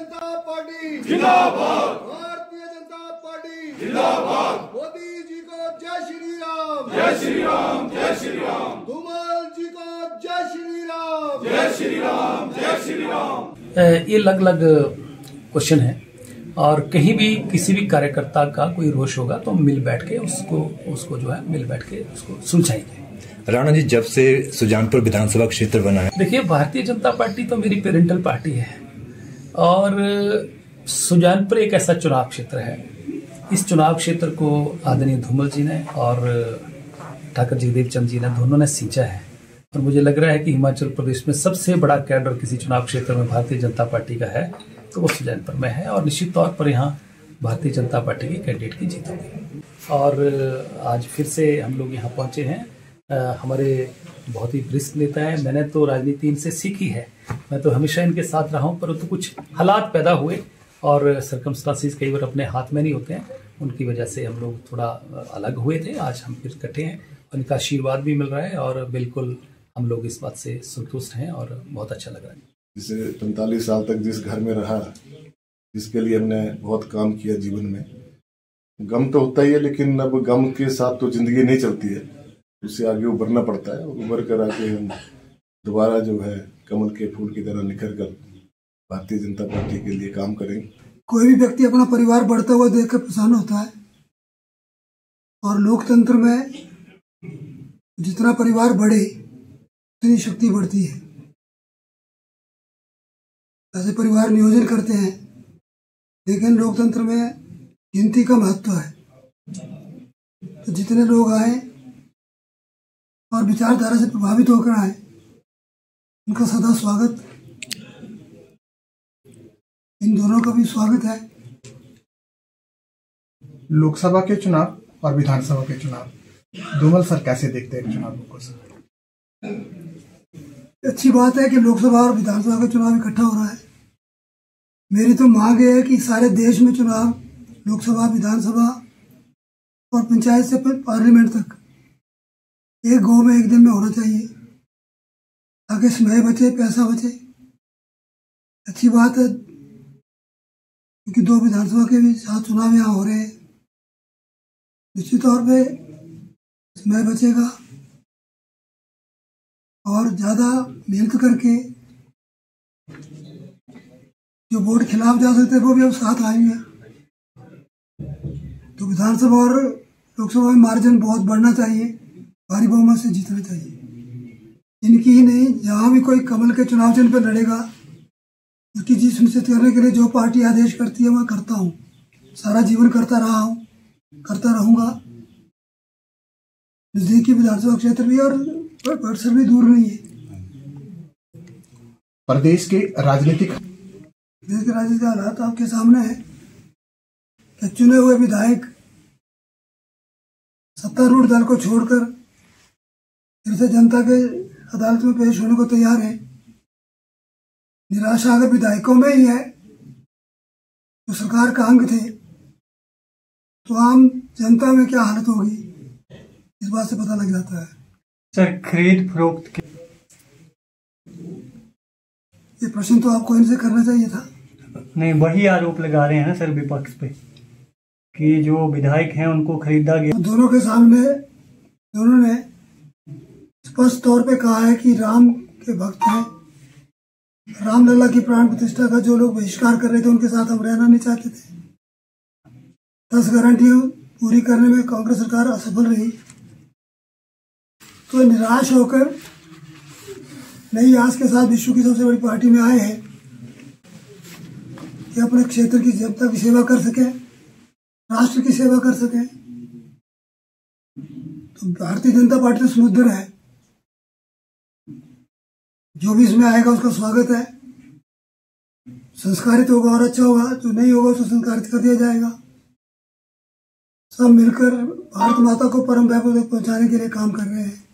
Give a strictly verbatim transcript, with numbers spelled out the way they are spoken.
जनता party जिंदाबाद, Bharatiya Janata party जिंदाबाद। मोदी जी को जय श्री राम, जय श्री राम, जय श्री राम, धूमल जी को जय श्री राम, जय श्री राम, जय श्री राम। ये अलग अलग क्वेश्चन है और कहीं भी किसी भी कार्यकर्ता का कोई रोष होगा तो मिल बैठ के उसको उसको जो है मिल बैठ के उसको सुलझाएंगे। राणा जी, जब से सुजानपुर विधानसभा क्षेत्र बना है, देखिए भारतीय जनता पार्टी तो मेरी पेरेंटल पार्टी है और सुजानपुर एक ऐसा चुनाव क्षेत्र है। इस चुनाव क्षेत्र को आदरणीय धूमल जी ने और ठाकुर जगदेव चंद जी ने दोनों ने सींचा है और मुझे लग रहा है कि हिमाचल प्रदेश में सबसे बड़ा कैडर किसी चुनाव क्षेत्र में भारतीय जनता पार्टी का है तो वो सुजानपुर में है और निश्चित तौर पर यहाँ भारतीय जनता पार्टी के कैंडिडेट की जीत होगी। और आज फिर से हम लोग यहाँ पहुँचे हैं। आ, हमारे बहुत ही वरिष्ठ नेता है, मैंने तो राजनीति इनसे सीखी है, मैं तो हमेशा इनके साथ रहा हूँ, परंतु कुछ हालात पैदा हुए और सर्कमस्टांसिस कई बार अपने हाथ में नहीं होते हैं, उनकी वजह से हम लोग थोड़ा अलग हुए थे। आज हम फिर इकट्ठे हैं और इनका आशीर्वाद भी मिल रहा है और बिल्कुल हम लोग इस बात से संतुष्ट हैं और बहुत अच्छा लग रहा है। जिसे पैंतालीस साल तक जिस घर में रहा, जिसके लिए हमने बहुत काम किया जीवन में, गम तो होता ही है, लेकिन अब गम के साथ तो जिंदगी नहीं चलती है, उससे आगे उभरना पड़ता है। उभर कर आके हम दोबारा जो है कमल के फूल की तरह निखर कर भारतीय जनता पार्टी के लिए काम करेंगे। कोई भी व्यक्ति अपना परिवार बढ़ता हुआ देखकर प्रसन्न होता है और लोकतंत्र में जितना परिवार बढ़े उतनी शक्ति बढ़ती है। ऐसे परिवार नियोजन करते हैं, लेकिन लोकतंत्र में गिनती का महत्व है। तो जितने लोग आए और विचारधारा से प्रभावित होकर आए, उनका सदा स्वागत। इन दोनों का भी स्वागत है। लोकसभा के चुनाव और विधानसभा के चुनाव, धूमल सर कैसे देखते हैं चुनावों को? सर, अच्छी बात है कि लोकसभा और विधानसभा का चुनाव इकट्ठा हो रहा है। मेरी तो मांग है कि सारे देश में चुनाव, लोकसभा, विधानसभा और पंचायत से पार्लियामेंट तक एक गांव में एक दिन में होना चाहिए, ताकि समय बचे, पैसा बचे। अच्छी बात है क्योंकि दो विधानसभा के भी साथ चुनाव यहाँ हो रहे हैं। निश्चित तौर पे समय बचेगा और ज़्यादा मेहनत करके जो वोट खिलाफ जा सकते हैं वो भी अब साथ आएंगे। तो विधानसभा और लोकसभा में मार्जिन बहुत बढ़ना चाहिए, भारी बहुमत से जीतना चाहिए। इनकी ही नहीं, जहाँ भी कोई कमल के चुनाव चिन्ह पर लड़ेगा उसकी जीत सुनिश्चित करने के लिए जो पार्टी आदेश करती है मैं करता हूँ, सारा जीवन करता रहा हूँ, करता रहूँगा। नजदीकी विधानसभा क्षेत्र भी और परिसर भी दूर नहीं है। प्रदेश के राजनीतिक देश के राजनीतिक हालात आपके सामने है कि चुने हुए विधायक सत्तारूढ़ दल को छोड़कर फिर से जनता के अदालत में पेश होने को तैयार है। निराशा अगर विधायकों में ही है तो सरकार का अंग थे, तो आम जनता में क्या हालत होगी इस बात से पता लग जाता है। सर, खरीद फरोख्त के ये प्रश्न तो आपको इनसे करना चाहिए था। नहीं, वही आरोप लगा रहे हैं ना सर विपक्ष पे कि जो विधायक हैं उनको खरीदा गया। दोनों के सामने दोनों ने स्पष्ट तौर पे कहा है कि राम के भक्त हैं। रामलला की प्राण प्रतिष्ठा का जो लोग बहिष्कार कर रहे थे उनके साथ हम रहना नहीं चाहते थे। दस गारंटियां पूरी करने में कांग्रेस सरकार असफल रही, तो निराश होकर नई आस के साथ विश्व की सबसे बड़ी पार्टी में आए हैं कि अपने क्षेत्र की जनता की सेवा कर सके, राष्ट्र की सेवा कर सके। तो भारतीय जनता पार्टी तो समुद्र है, जो भी इसमें आएगा उसका स्वागत है। संस्कारित होगा और अच्छा होगा, जो नहीं होगा उसको संस्कारित कर दिया जाएगा। सब मिलकर भारत माता को परम वैभव तक पहुंचाने के लिए काम कर रहे हैं।